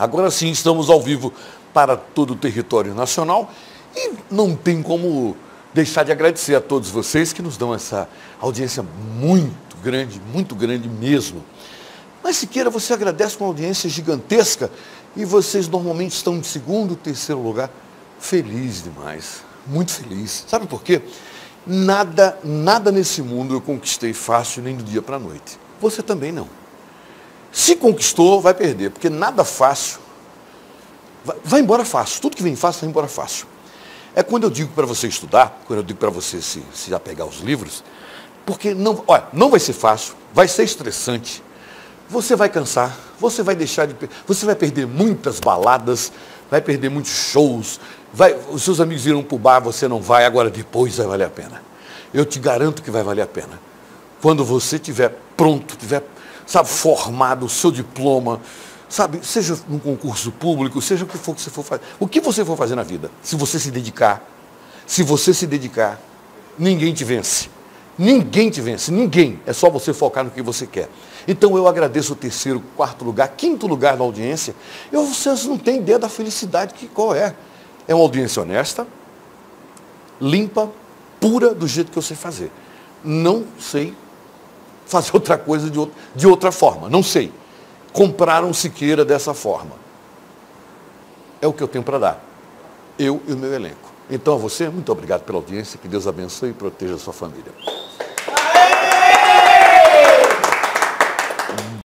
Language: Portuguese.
Agora sim, estamos ao vivo para todo o território nacional e não tem como deixar de agradecer a todos vocês que nos dão essa audiência muito grande mesmo. Mas Siqueira, você agradece uma audiência gigantesca e vocês normalmente estão em segundo, terceiro lugar. Feliz demais, muito feliz. Sabe por quê? Nada nesse mundo eu conquistei fácil nem do dia para a noite. Você também não. Se conquistou, vai perder, porque nada fácil vai embora fácil. Tudo que vem fácil vai embora fácil. É quando eu digo para você estudar, quando eu digo para você se apegar aos livros, porque não vai ser fácil, vai ser estressante. Você vai cansar, você vai você vai perder muitas baladas, vai perder muitos shows, os seus amigos irão para o bar, você não vai, agora depois vai valer a pena. Eu te garanto que vai valer a pena. Quando você estiver pronto, formado, o seu diploma, seja num concurso público, seja o que for que você for fazer, o que você for fazer na vida, se você se dedicar, ninguém te vence. Ninguém te vence, ninguém. É só você focar no que você quer. Então eu agradeço o terceiro, quarto lugar, quinto lugar da audiência. Vocês não têm ideia da felicidade qual é. É uma audiência honesta, limpa, pura, do jeito que eu sei fazer. Não sei fazer outra coisa de outra forma. Não sei. Compraram Siqueira dessa forma. É o que eu tenho para dar. Eu e o meu elenco. Então a você, muito obrigado pela audiência. Que Deus abençoe e proteja a sua família.